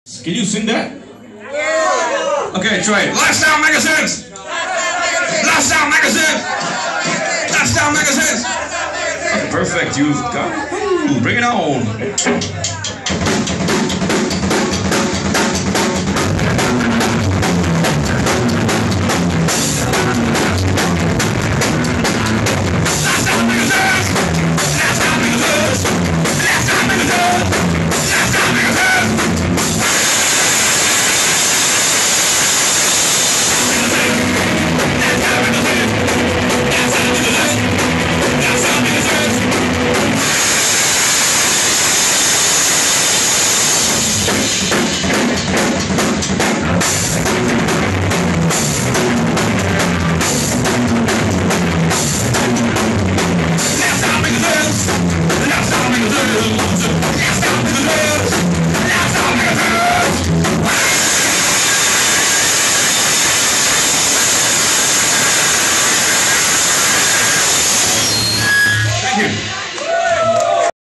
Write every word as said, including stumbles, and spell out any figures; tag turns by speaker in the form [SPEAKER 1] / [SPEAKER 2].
[SPEAKER 1] Can you sing that? Yeah. Okay, try it. Lifestyle Magazines! Lifestyle Magazines! Lifestyle Magazines! Okay, perfect, you've got it. Ooh, bring it on. Thank you.